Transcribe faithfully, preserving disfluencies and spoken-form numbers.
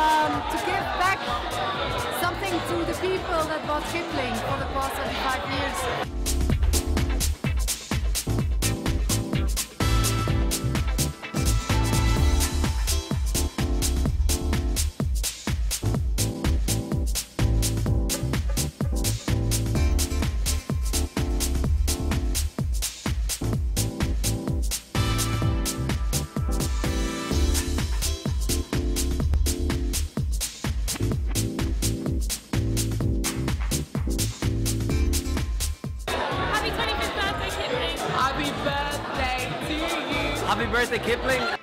um, to give back something to the people that bought Kipling for the past thirty-five years. Happy twenty-fifth birthday, Kipling! Happy birthday to you! Happy birthday, Kipling!